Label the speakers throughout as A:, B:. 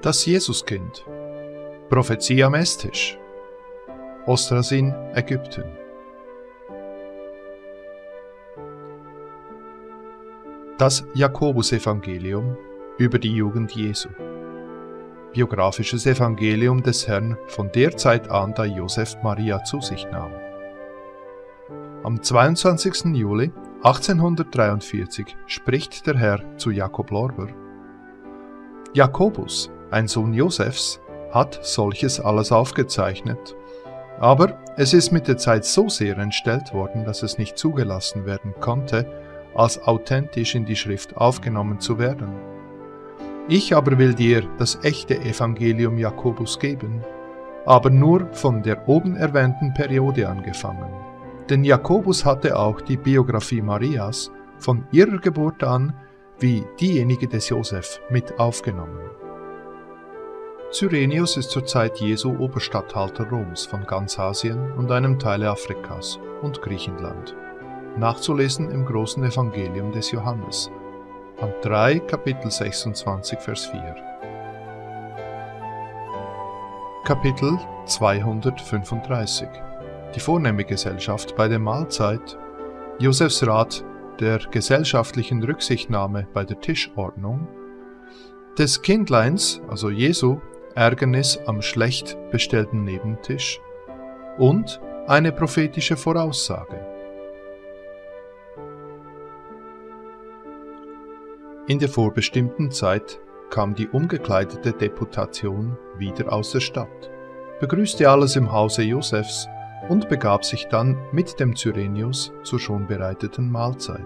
A: Das Jesuskind. Prophezie am Esstisch. Ostrasin, Ägypten. Das Jakobusevangelium über die Jugend Jesu. Biografisches Evangelium des Herrn von der Zeit an, da Josef Maria zu sich nahm. Am 22. Juli 1843 spricht der Herr zu Jakob Lorber: Jakobus, ein Sohn Josefs, hat solches alles aufgezeichnet, aber es ist mit der Zeit so sehr entstellt worden, dass es nicht zugelassen werden konnte, als authentisch in die Schrift aufgenommen zu werden. Ich aber will dir das echte Evangelium Jakobus geben, aber nur von der oben erwähnten Periode angefangen. Denn Jakobus hatte auch die Biografie Marias von ihrer Geburt an wie diejenige des Josef mit aufgenommen. Cyrenius ist zur Zeit Jesu Oberstatthalter Roms von ganz Asien und einem Teil Afrikas und Griechenland. Nachzulesen im großen Evangelium des Johannes, Band 3, Kapitel 26, Vers 4. Kapitel 235. Die vornehme Gesellschaft bei der Mahlzeit, Josefs Rat der gesellschaftlichen Rücksichtnahme bei der Tischordnung, des Kindleins, also Jesu, Ärgernis am schlecht bestellten Nebentisch und eine prophetische Voraussage. In der vorbestimmten Zeit kam die umgekleidete Deputation wieder aus der Stadt, begrüßte alles im Hause Josefs und begab sich dann mit dem Cyrenius zur schon bereiteten Mahlzeit.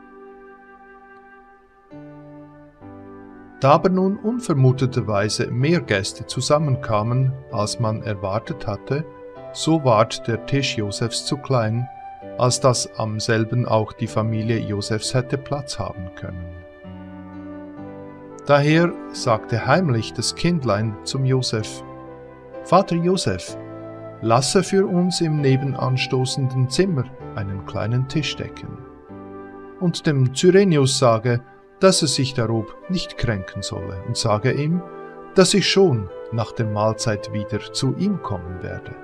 A: Da aber nun unvermuteterweise mehr Gäste zusammenkamen, als man erwartet hatte, so ward der Tisch Josefs zu klein, als dass am selben auch die Familie Josefs hätte Platz haben können. Daher sagte heimlich das Kindlein zum Josef: Vater Josef, lasse für uns im nebenanstoßenden Zimmer einen kleinen Tisch decken. Und dem Cyrenius sage, dass er sich darob nicht kränken solle, und sage ihm, dass ich schon nach der Mahlzeit wieder zu ihm kommen werde.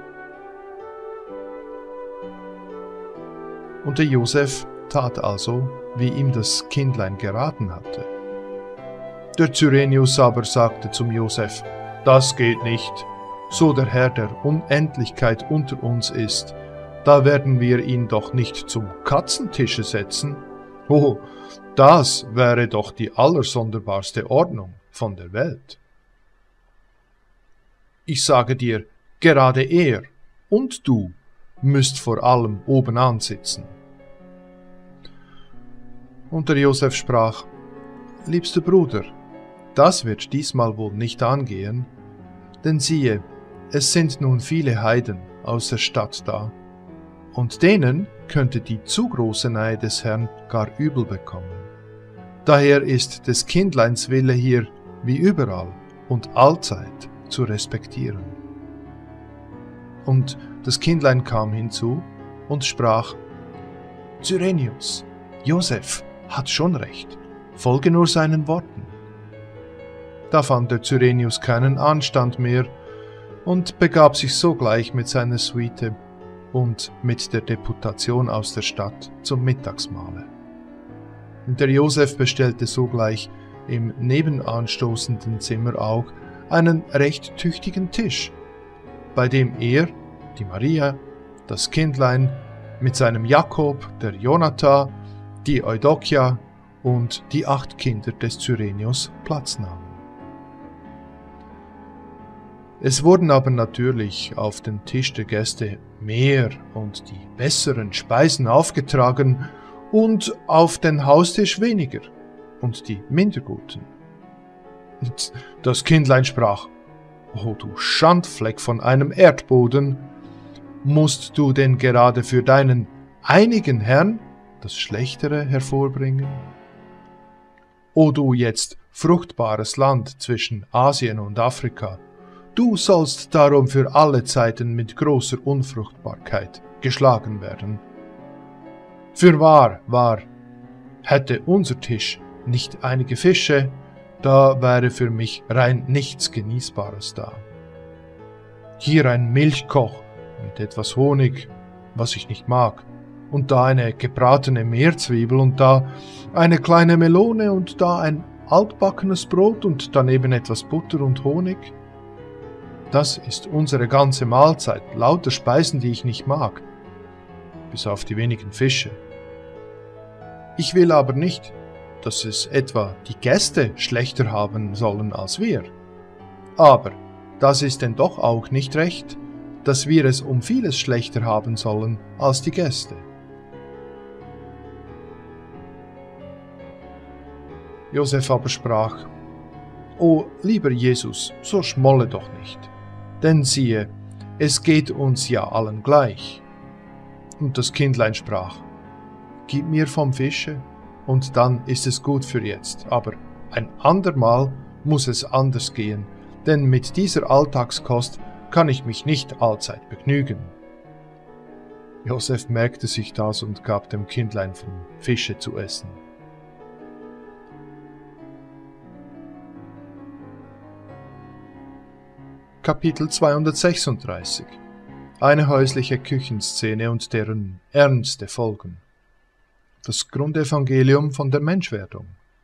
A: Und der Josef tat also, wie ihm das Kindlein geraten hatte. Der Cyrenius aber sagte zum Josef: Das geht nicht, so der Herr der Unendlichkeit unter uns ist, da werden wir ihn doch nicht zum Katzentische setzen. Oh, das wäre doch die allersonderbarste Ordnung von der Welt. Ich sage dir, gerade er und du müsst vor allem obenan sitzen. Und der Josef sprach: Liebster Bruder, das wird diesmal wohl nicht angehen, denn siehe, es sind nun viele Heiden aus der Stadt da, und denen könnte die zu große Nähe des Herrn gar übel bekommen. Daher ist des Kindleins Wille hier wie überall und allzeit zu respektieren. Und das Kindlein kam hinzu und sprach: Cyrenius, Josef hat schon recht, folge nur seinen Worten. Da fand der Cyrenius keinen Anstand mehr und begab sich sogleich mit seiner Suite und mit der Deputation aus der Stadt zum Mittagsmahle. Und der Josef bestellte sogleich im nebenanstoßenden Zimmer auch einen recht tüchtigen Tisch, bei dem er, die Maria, das Kindlein mit seinem Jakob, der Jonathan, die Eudokia und die 8 Kinder des Cyrenius Platz nahmen. Es wurden aber natürlich auf den Tisch der Gäste mehr und die besseren Speisen aufgetragen und auf den Haustisch weniger und die minder guten. Und das Kindlein sprach: O du Schandfleck von einem Erdboden, musst du denn gerade für deinen einigen Herrn das Schlechtere hervorbringen? O du jetzt fruchtbares Land zwischen Asien und Afrika, du sollst darum für alle Zeiten mit großer Unfruchtbarkeit geschlagen werden. Fürwahr, hätte unser Tisch nicht einige Fische, da wäre für mich rein nichts Genießbares da. Hier ein Milchkoch mit etwas Honig, was ich nicht mag, und da eine gebratene Meerzwiebel und da eine kleine Melone und da ein altbackenes Brot und daneben etwas Butter und Honig. Das ist unsere ganze Mahlzeit, lauter Speisen, die ich nicht mag, bis auf die wenigen Fische. Ich will aber nicht, dass es etwa die Gäste schlechter haben sollen als wir. Aber das ist denn doch auch nicht recht, dass wir es um vieles schlechter haben sollen als die Gäste. Josef aber sprach: O lieber Jesus, so schmolle doch nicht, denn siehe, es geht uns ja allen gleich. Und das Kindlein sprach: Gib mir vom Fische, und dann ist es gut für jetzt, aber ein andermal muss es anders gehen, denn mit dieser Alltagskost kann ich mich nicht allzeit begnügen. Josef merkte sich das und gab dem Kindlein vom Fische zu essen. Kapitel 236 – Eine häusliche Küchenszene und deren ernste Folgen. Das Grundevangelium von der Menschwerdung.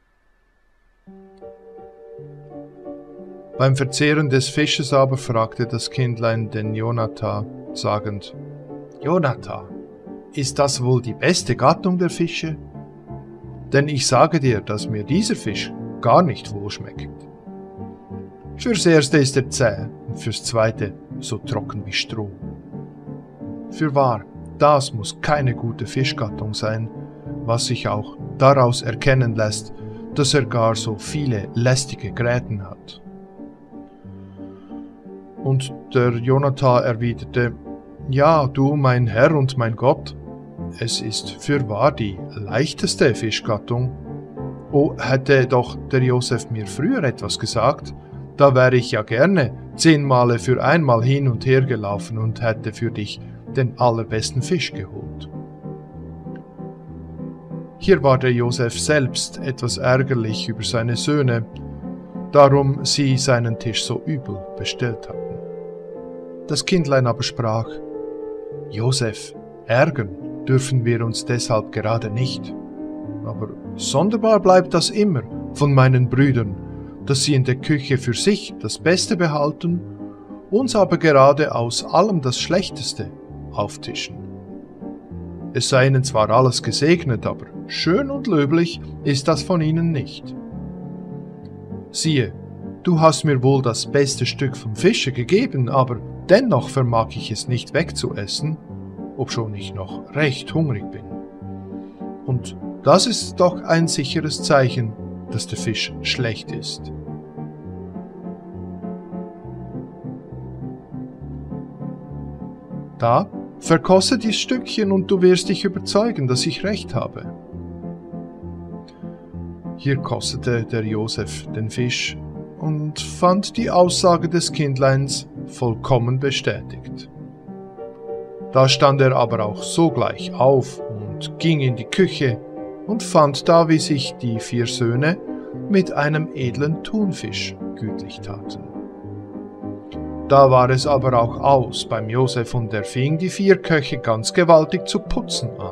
A: Beim Verzehren des Fisches aber fragte das Kindlein den Jonathan, sagend: Jonathan, ist das wohl die beste Gattung der Fische? Denn ich sage dir, dass mir dieser Fisch gar nicht wohlschmeckt. Fürs Erste ist er zäh und fürs Zweite so trocken wie Stroh. Fürwahr, das muss keine gute Fischgattung sein, was sich auch daraus erkennen lässt, dass er gar so viele lästige Gräten hat. Und der Jonathan erwiderte: Ja, du, mein Herr und mein Gott, es ist fürwahr die leichteste Fischgattung. Oh, hätte doch der Josef mir früher etwas gesagt, da wäre ich ja gerne 10 Male für einmal hin und her gelaufen und hätte für dich den allerbesten Fisch geholt. Hier war der Josef selbst etwas ärgerlich über seine Söhne, darum sie seinen Tisch so übel bestellt hatten. Das Kindlein aber sprach: Josef, ärgern dürfen wir uns deshalb gerade nicht. Aber sonderbar bleibt das immer von meinen Brüdern, dass sie in der Küche für sich das Beste behalten, uns aber gerade aus allem das Schlechteste auftischen. Es sei ihnen zwar alles gesegnet, aber schön und löblich ist das von ihnen nicht. Siehe, du hast mir wohl das beste Stück vom Fische gegeben, aber dennoch vermag ich es nicht wegzuessen, obschon ich noch recht hungrig bin. Und das ist doch ein sicheres Zeichen, dass der Fisch schlecht ist. Da, verkoste dies Stückchen und du wirst dich überzeugen, dass ich recht habe. Hier kostete der Josef den Fisch und fand die Aussage des Kindleins vollkommen bestätigt. Da stand er aber auch sogleich auf und ging in die Küche und fand da, wie sich die 4 Söhne mit einem edlen Thunfisch gütlich taten. Da war es aber auch aus beim Josef und er fing die 4 Köche ganz gewaltig zu putzen an.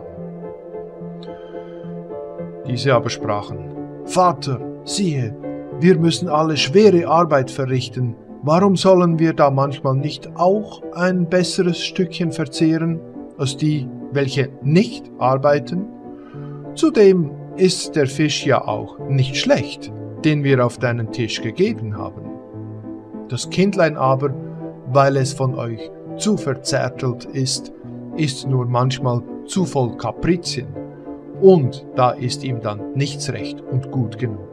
A: Diese aber sprachen: Vater, siehe, wir müssen alle schwere Arbeit verrichten, warum sollen wir da manchmal nicht auch ein besseres Stückchen verzehren, als die, welche nicht arbeiten? Zudem ist der Fisch ja auch nicht schlecht, den wir auf deinen Tisch gegeben haben. Das Kindlein aber, weil es von euch zu verzärtelt ist nur manchmal zu voll Kaprizien, und da ist ihm dann nichts recht und gut genug.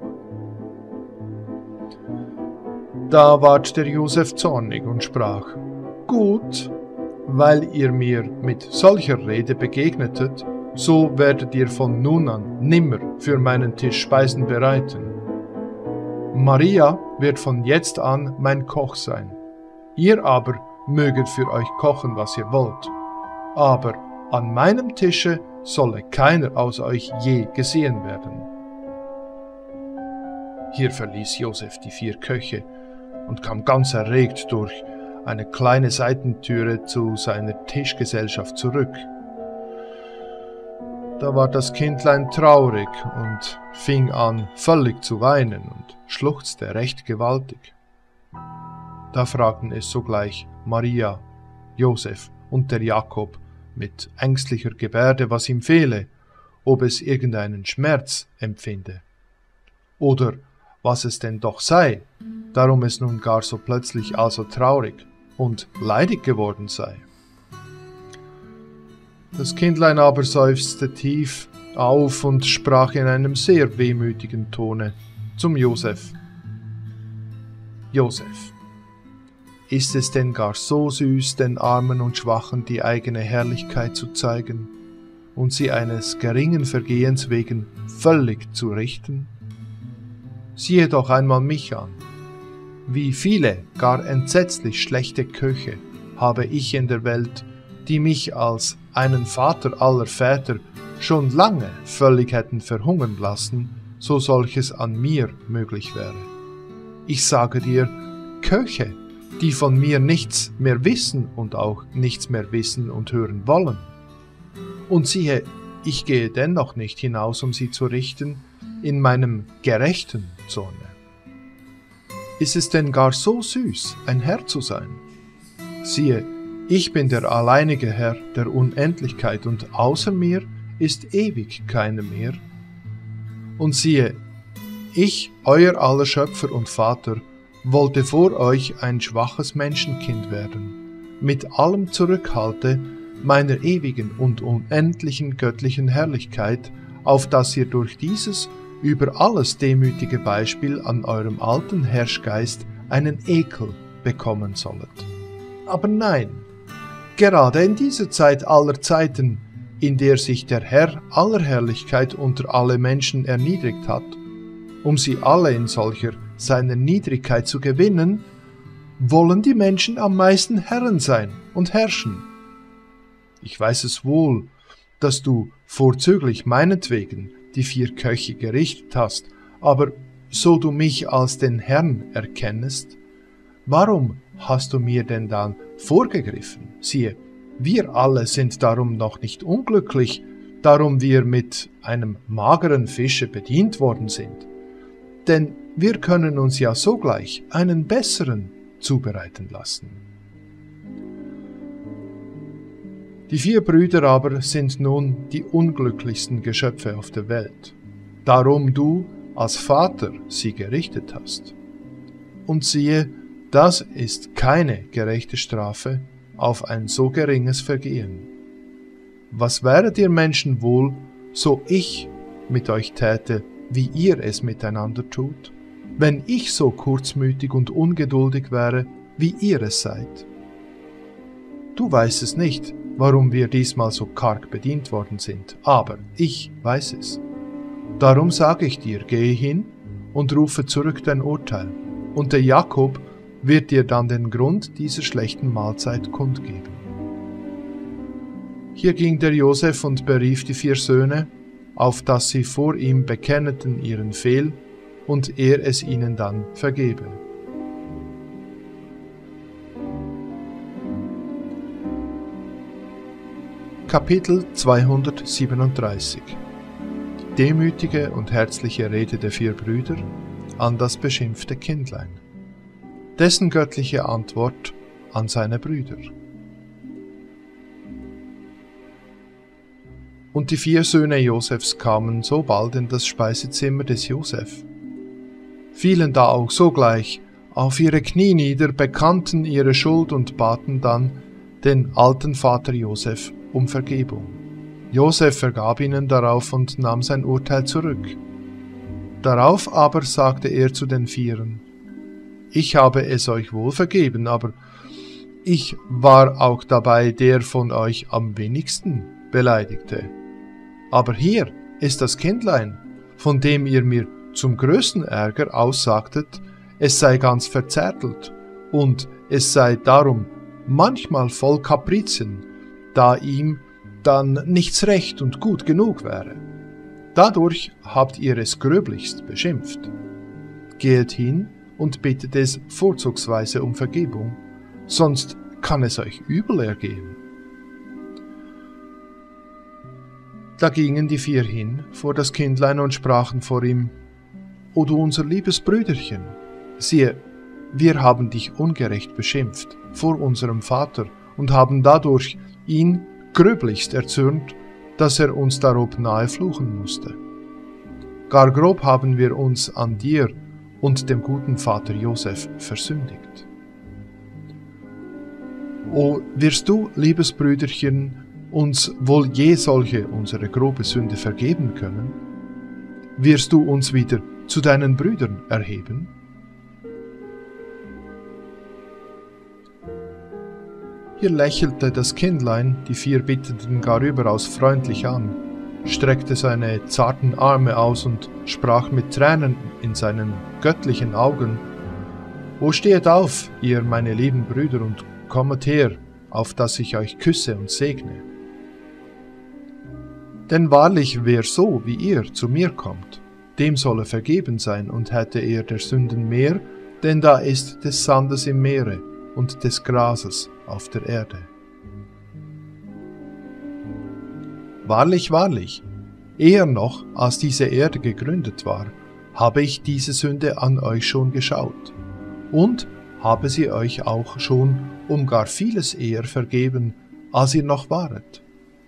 A: Da ward der Josef zornig und sprach: Gut, weil ihr mir mit solcher Rede begegnetet, so werdet ihr von nun an nimmer für meinen Tisch Speisen bereiten. Maria wird von jetzt an mein Koch sein. Ihr aber möget für euch kochen, was ihr wollt. Aber an meinem Tische solle keiner aus euch je gesehen werden. Hier verließ Josef die 4 Köche und kam ganz erregt durch eine kleine Seitentüre zu seiner Tischgesellschaft zurück. Da war das Kindlein traurig und fing an, völlig zu weinen und schluchzte recht gewaltig. Da fragten es sogleich Maria, Josef und der Jakob mit ängstlicher Gebärde, was ihm fehle, ob es irgendeinen Schmerz empfinde, oder was es denn doch sei, darum es nun gar so plötzlich also traurig und leidig geworden sei. Das Kindlein aber seufzte tief auf und sprach in einem sehr wehmütigen Tone zum Josef: Josef, ist es denn gar so süß, den Armen und Schwachen die eigene Herrlichkeit zu zeigen und sie eines geringen Vergehens wegen völlig zu richten? Siehe doch einmal mich an. Wie viele, gar entsetzlich schlechte Köche habe ich in der Welt, die mich als einen Vater aller Väter schon lange völlig hätten verhungern lassen, so solches an mir möglich wäre. Ich sage dir, Köche, die von mir nichts mehr wissen und auch nichts mehr wissen und hören wollen. Und siehe, ich gehe dennoch nicht hinaus, um sie zu richten, in meinem gerechten Zorne. Ist es denn gar so süß, ein Herr zu sein? Siehe, ich bin der alleinige Herr der Unendlichkeit und außer mir ist ewig keiner mehr. Und siehe, ich, euer aller Schöpfer und Vater, wollte vor euch ein schwaches Menschenkind werden, mit allem Zurückhalte meiner ewigen und unendlichen göttlichen Herrlichkeit, auf dass ihr durch dieses über alles demütige Beispiel an eurem alten Herrschgeist einen Ekel bekommen sollet. Aber nein, gerade in dieser Zeit aller Zeiten, in der sich der Herr aller Herrlichkeit unter alle Menschen erniedrigt hat, um sie alle in solcher seiner Niedrigkeit zu gewinnen, wollen die Menschen am meisten Herren sein und herrschen. Ich weiß es wohl, dass du vorzüglich meinetwegen die 4 Köche gerichtet hast, aber so du mich als den Herrn erkennest, warum hast du mir denn dann vorgegriffen? Siehe, wir alle sind darum noch nicht unglücklich, darum wir mit einem mageren Fische bedient worden sind. Denn wir können uns ja sogleich einen besseren zubereiten lassen. Die 4 Brüder aber sind nun die unglücklichsten Geschöpfe auf der Welt, darum du als Vater sie gerichtet hast. Und siehe, das ist keine gerechte Strafe auf ein so geringes Vergehen. Was wäret ihr Menschen wohl, so ich mit euch täte, wie ihr es miteinander tut, wenn ich so kurzmütig und ungeduldig wäre, wie ihr es seid? Du weißt es nicht, warum wir diesmal so karg bedient worden sind, aber ich weiß es. Darum sage ich dir, gehe hin und rufe zurück dein Urteil, und der Jakob wird dir dann den Grund dieser schlechten Mahlzeit kundgeben. Hier ging der Josef und berief die 4 Söhne, auf dass sie vor ihm bekenneten ihren Fehl, und er es ihnen dann vergebe. Kapitel 237 Die demütige und herzliche Rede der 4 Brüder an das beschimpfte Kindlein. Dessen göttliche Antwort an seine Brüder. Und die 4 Söhne Josefs kamen so bald in das Speisezimmer des Josef, fielen da auch sogleich auf ihre Knie nieder, bekannten ihre Schuld und baten dann den alten Vater Josef um Vergebung. Josef vergab ihnen darauf und nahm sein Urteil zurück. Darauf aber sagte er zu den 4: Ich habe es euch wohl vergeben, aber ich war auch dabei der von euch am wenigsten Beleidigte. Aber hier ist das Kindlein, von dem ihr mir zum größten Ärger aussagtet, es sei ganz verzärtelt und es sei darum manchmal voll Kaprizien, da ihm dann nichts recht und gut genug wäre. Dadurch habt ihr es gröblichst beschimpft. geht hin und bittet es vorzugsweise um Vergebung, sonst kann es euch übel ergehen. Da gingen die 4 hin vor das Kindlein und sprachen vor ihm: O du unser liebes Brüderchen, siehe, wir haben dich ungerecht beschimpft vor unserem Vater und haben dadurch ihn gröblichst erzürnt, dass er uns darob nahe fluchen musste. Gar grob haben wir uns an dir und dem guten Vater Josef versündigt. O wirst du, liebes Brüderchen, uns wohl je solche unsere grobe Sünde vergeben können? Wirst du uns wieder zu deinen Brüdern erheben? Hier lächelte das Kindlein die 4 Bittenden gar überaus freundlich an, streckte seine zarten Arme aus und sprach mit Tränen in seinen göttlichen Augen: O stehet auf, ihr meine lieben Brüder, und kommet her, auf dass ich euch küsse und segne. Denn wahrlich, wer so wie ihr zu mir kommt, dem solle vergeben sein, und hätte er der Sünden mehr, denn da ist des Sandes im Meere und des Grases auf der Erde. Wahrlich, wahrlich, eher noch als diese Erde gegründet war, habe ich diese Sünde an euch schon geschaut, und habe sie euch auch schon um gar vieles eher vergeben, als ihr noch waret.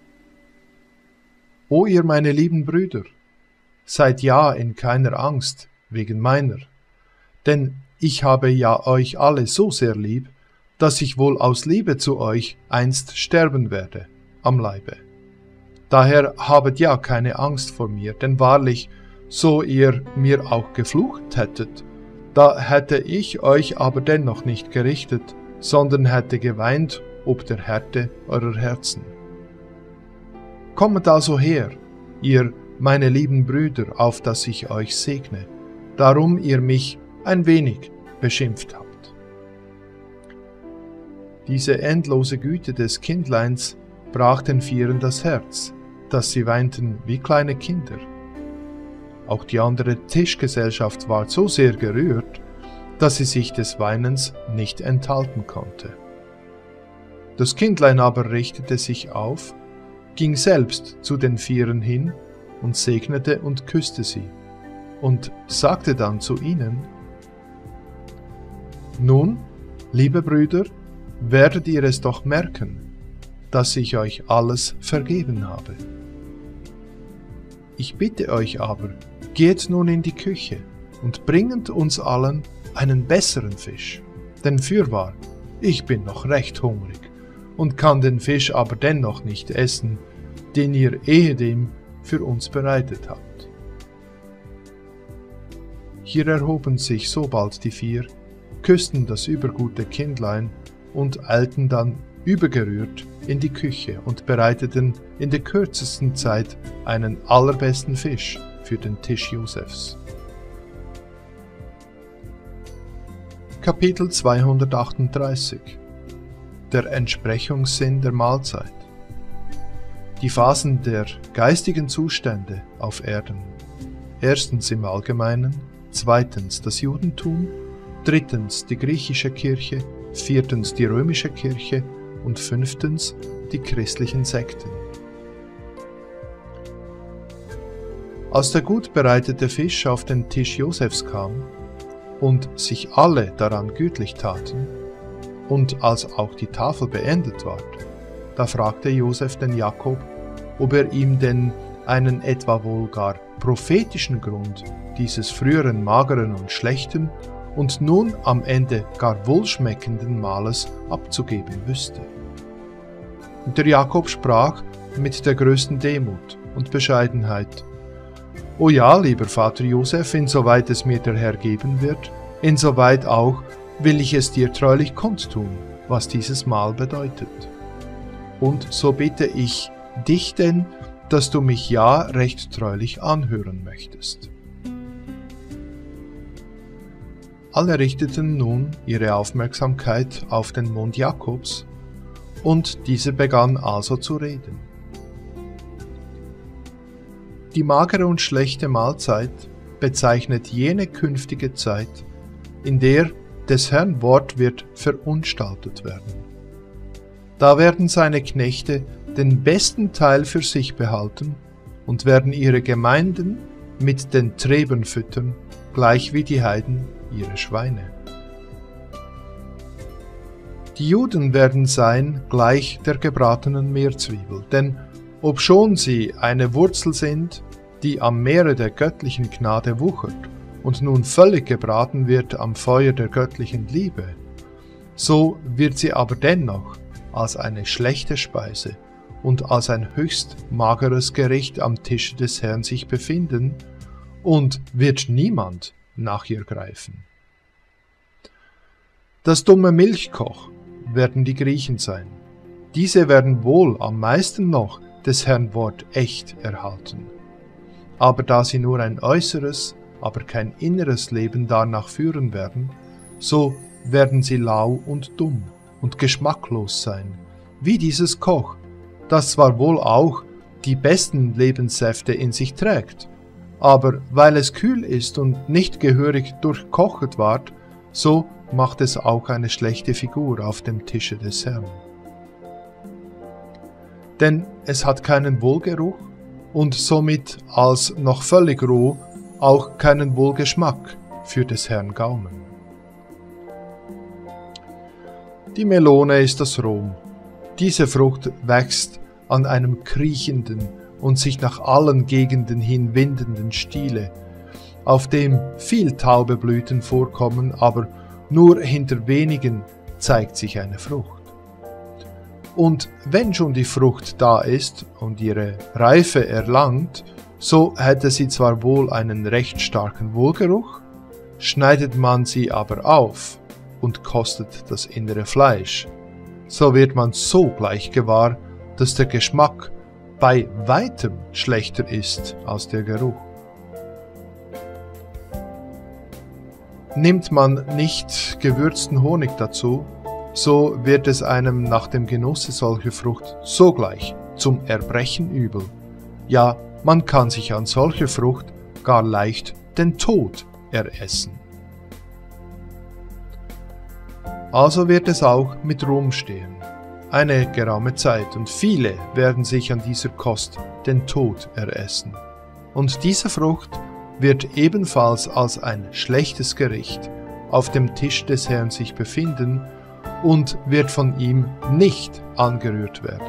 A: O ihr meine lieben Brüder, seid ja in keiner Angst wegen meiner, denn ich habe ja euch alle so sehr lieb, dass ich wohl aus Liebe zu euch einst sterben werde am Leibe. Daher habet ja keine Angst vor mir, denn wahrlich, so ihr mir auch geflucht hättet, da hätte ich euch aber dennoch nicht gerichtet, sondern hätte geweint ob der Härte eurer Herzen. Kommet also her, ihr meine lieben Brüder, auf dass ich euch segne, darum ihr mich ein wenig beschimpft habt. Diese endlose Güte des Kindleins brach den 4 das Herz, dass sie weinten wie kleine Kinder. Auch die andere Tischgesellschaft war so sehr gerührt, dass sie sich des Weinens nicht enthalten konnte. Das Kindlein aber richtete sich auf, ging selbst zu den 4 hin und segnete und küsste sie und sagte dann zu ihnen: Nun, liebe Brüder, werdet ihr es doch merken, dass ich euch alles vergeben habe. Ich bitte euch aber, geht nun in die Küche und bringet uns allen einen besseren Fisch, denn fürwahr, ich bin noch recht hungrig und kann den Fisch aber dennoch nicht essen, den ihr ehedem für uns bereitet habt. Hier erhoben sich sobald die 4, küssten das übergute Kindlein und eilten dann übergerührt in die Küche und bereiteten in der kürzesten Zeit einen allerbesten Fisch für den Tisch Josefs. Kapitel 238 Der Entsprechungssinn der Mahlzeit. Die Phasen der geistigen Zustände auf Erden. 1. im Allgemeinen, 2. das Judentum, 3. die griechische Kirche, 4. die römische Kirche und 5. die christlichen Sekten. Als der gut bereitete Fisch auf den Tisch Josefs kam und sich alle daran gütlich taten, und als auch die Tafel beendet ward, da fragte Josef den Jakob, ob er ihm denn einen etwa wohl gar prophetischen Grund dieses früheren mageren und schlechten und nun am Ende gar wohlschmeckenden Mahles abzugeben wüsste. Und der Jakob sprach mit der größten Demut und Bescheidenheit: O ja, lieber Vater Josef, insoweit es mir der Herr geben wird, insoweit auch will ich es dir treulich kundtun, was dieses Mahl bedeutet. Und so bitte ich dich denn, dass du mich ja recht treulich anhören möchtest. Alle richteten nun ihre Aufmerksamkeit auf den Mund Jakobs, und dieser begann also zu reden. Die magere und schlechte Mahlzeit bezeichnet jene künftige Zeit, in der des Herrn Wort wird verunstaltet werden. Da werden seine Knechte den besten Teil für sich behalten und werden ihre Gemeinden mit den Träbern füttern, gleich wie die Heiden ihre Schweine. Die Juden werden sein gleich der gebratenen Meerzwiebel, denn obschon sie eine Wurzel sind, die am Meere der göttlichen Gnade wuchert und nun völlig gebraten wird am Feuer der göttlichen Liebe, so wird sie aber dennoch als eine schlechte Speise und als ein höchst mageres Gericht am Tische des Herrn sich befinden, und wird niemand nach ihr greifen. Das dumme Milchkoch werden die Griechen sein. Diese werden wohl am meisten noch des Herrn Wort echt erhalten. Aber da sie nur ein äußeres, aber kein inneres Leben danach führen werden, so werden sie lau und dumm und geschmacklos sein, wie dieses Koch, das zwar wohl auch die besten Lebenssäfte in sich trägt, aber weil es kühl ist und nicht gehörig durchkocht ward, so macht es auch eine schlechte Figur auf dem Tische des Herrn. Denn es hat keinen Wohlgeruch und somit als noch völlig roh auch keinen Wohlgeschmack für des Herrn Gaumen. Die Melone ist das Rom. Diese Frucht wächst an einem kriechenden und sich nach allen Gegenden hin windenden Stiele, auf dem viel taube Blüten vorkommen, aber nur hinter wenigen zeigt sich eine Frucht. Und wenn schon die Frucht da ist und ihre Reife erlangt, so hätte sie zwar wohl einen recht starken Wohlgeruch, schneidet man sie aber auf und kostet das innere Fleisch, so wird man sogleich gewahr, dass der Geschmack bei weitem schlechter ist als der Geruch. Nimmt man nicht gewürzten Honig dazu, so wird es einem nach dem Genusse solcher Frucht sogleich zum Erbrechen übel. Ja, man kann sich an solcher Frucht gar leicht den Tod eressen. Also wird es auch mit Ruhm stehen, eine geraume Zeit, und viele werden sich an dieser Kost den Tod eressen. Und diese Frucht wird ebenfalls als ein schlechtes Gericht auf dem Tisch des Herrn sich befinden und wird von ihm nicht angerührt werden.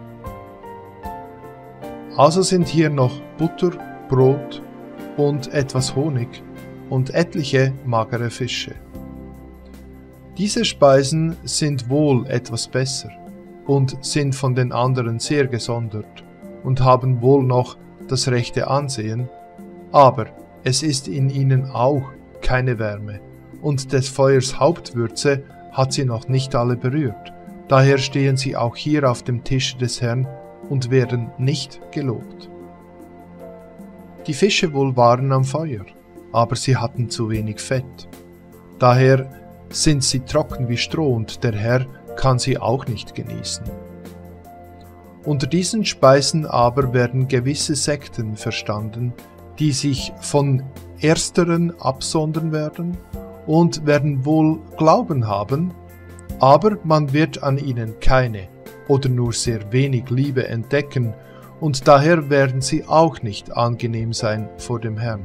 A: Also sind hier noch Butter, Brot und etwas Honig und etliche magere Fische. Diese Speisen sind wohl etwas besser und sind von den anderen sehr gesondert und haben wohl noch das rechte Ansehen, aber es ist in ihnen auch keine Wärme, und des Feuers Hauptwürze hat sie noch nicht alle berührt, daher stehen sie auch hier auf dem Tisch des Herrn und werden nicht gelobt. Die Fische wohl waren am Feuer, aber sie hatten zu wenig Fett. Daher sind sie trocken wie Stroh und der Herr kann sie auch nicht genießen. Unter diesen Speisen aber werden gewisse Sekten verstanden, die sich von ersteren absondern werden und werden wohl Glauben haben, aber man wird an ihnen keine oder nur sehr wenig Liebe entdecken, und daher werden sie auch nicht angenehm sein vor dem Herrn.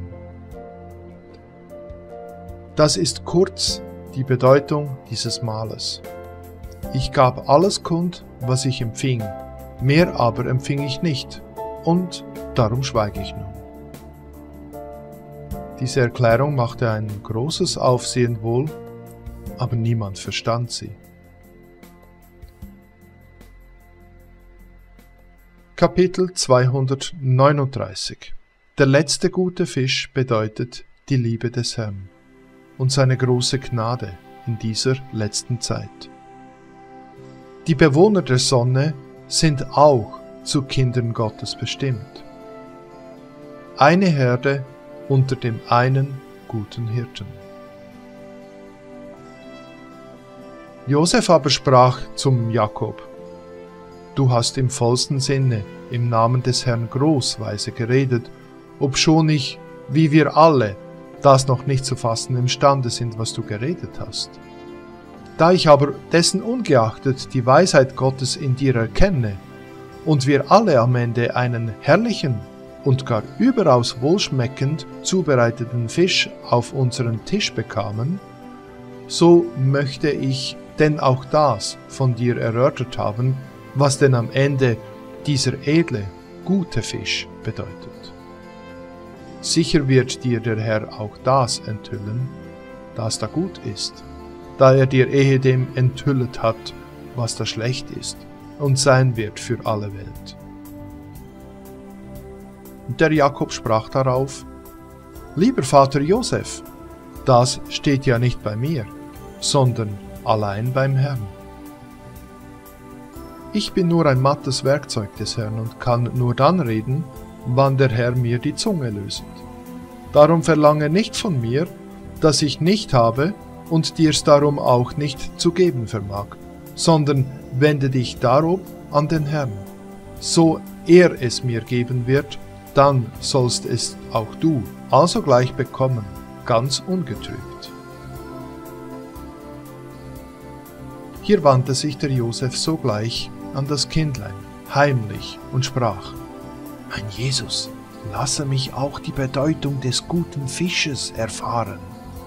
A: Das ist kurz die Bedeutung dieses Mahles. Ich gab alles kund, was ich empfing, mehr aber empfing ich nicht, und darum schweige ich nun. Diese Erklärung machte ein großes Aufsehen wohl, aber niemand verstand sie. Kapitel 239. Der letzte gute Fisch bedeutet die Liebe des Herrn und seine große Gnade in dieser letzten Zeit. Die Bewohner der Sonne sind auch zu Kindern Gottes bestimmt. Eine Herde unter dem einen guten Hirten. Josef aber sprach zum Jakob: Du hast im vollsten Sinne im Namen des Herrn großweise geredet, obschon ich wie wir alle das noch nicht zu fassen imstande sind, was du geredet hast. Da ich aber dessen ungeachtet die Weisheit Gottes in dir erkenne und wir alle am Ende einen herrlichen und gar überaus wohlschmeckend zubereiteten Fisch auf unseren Tisch bekamen, so möchte ich denn auch das von dir erörtert haben, was denn am Ende dieser edle, gute Fisch bedeutet. Sicher wird dir der Herr auch das enthüllen, das da gut ist, da er dir ehedem enthüllet hat, was da schlecht ist und sein wird für alle Welt. Und der Jakob sprach darauf: Lieber Vater Josef, das steht ja nicht bei mir, sondern allein beim Herrn. Ich bin nur ein mattes Werkzeug des Herrn und kann nur dann reden, wann der Herr mir die Zunge löset. Darum verlange nicht von mir, dass ich nicht habe und dir's darum auch nicht zu geben vermag, sondern wende dich darum an den Herrn. So er es mir geben wird, dann sollst es auch du alsogleich bekommen, ganz ungetrübt. Hier wandte sich der Josef sogleich an das Kindlein, heimlich, und sprach: Mein Jesus, lasse mich auch die Bedeutung des guten Fisches erfahren.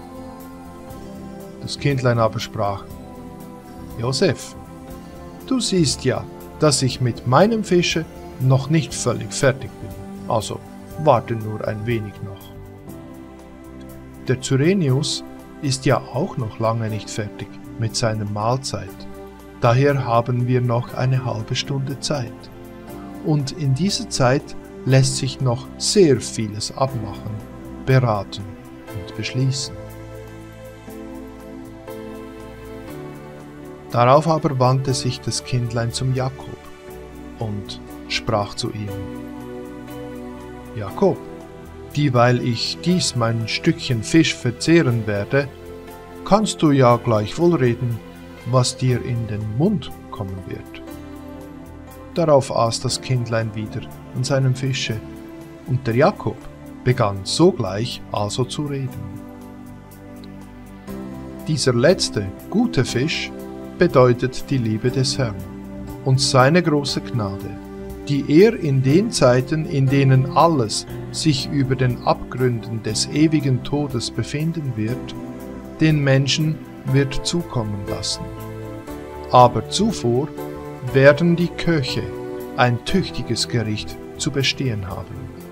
A: Das Kindlein aber sprach: Josef, du siehst ja, dass ich mit meinem Fische noch nicht völlig fertig bin, also warte nur ein wenig noch. Der Cyrenius ist ja auch noch lange nicht fertig mit seiner Mahlzeit, daher haben wir noch eine halbe Stunde Zeit, und in dieser Zeit lässt sich noch sehr vieles abmachen, beraten und beschließen. Darauf aber wandte sich das Kindlein zum Jakob und sprach zu ihm: Jakob, dieweil ich dies mein Stückchen Fisch verzehren werde, kannst du ja gleichwohl reden, was dir in den Mund kommen wird. Darauf aß das Kindlein wieder an seinem Fische, und der Jakob begann sogleich also zu reden. Dieser letzte, gute Fisch bedeutet die Liebe des Herrn und seine große Gnade, die er in den Zeiten, in denen alles sich über den Abgründen des ewigen Todes befinden wird, den Menschen wird zukommen lassen. Aber zuvor werden die Köche ein tüchtiges Gericht zu bestehen haben.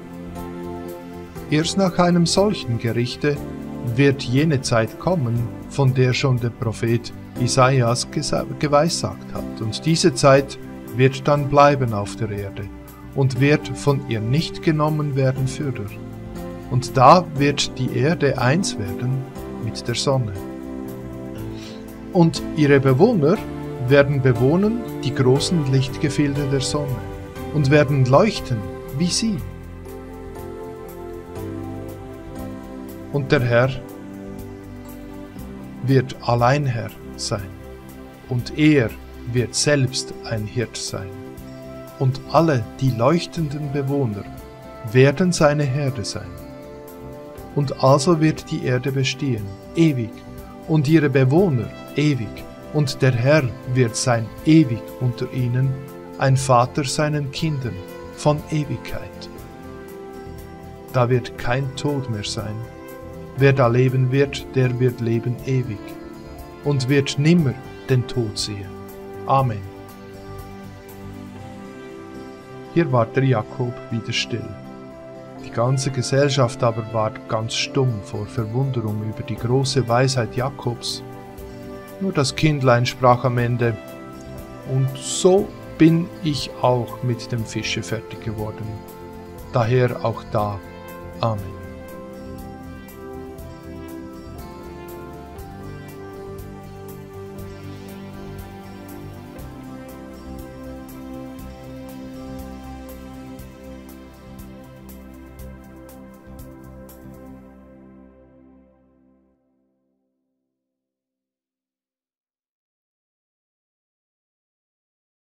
A: Erst nach einem solchen Gerichte wird jene Zeit kommen, von der schon der Prophet Isaias geweissagt hat, und diese Zeit wird dann bleiben auf der Erde und wird von ihr nicht genommen werden fürder. Und da wird die Erde eins werden mit der Sonne. Und ihre Bewohner werden bewohnen die großen Lichtgefilde der Sonne und werden leuchten wie sie. Und der Herr wird allein Herr sein, und er wird selbst ein Hirt sein. Und alle die leuchtenden Bewohner werden seine Herde sein. Und also wird die Erde bestehen, ewig, und ihre Bewohner ewig, und der Herr wird sein ewig unter ihnen, ein Vater seinen Kindern von Ewigkeit. Da wird kein Tod mehr sein. Wer da leben wird, der wird leben ewig und wird nimmer den Tod sehen. Amen. Hier war der Jakob wieder still. Die ganze Gesellschaft aber ward ganz stumm vor Verwunderung über die große Weisheit Jakobs. Nur das Kindlein sprach am Ende: Und so bin ich auch mit dem Fische fertig geworden. Daher auch da. Amen.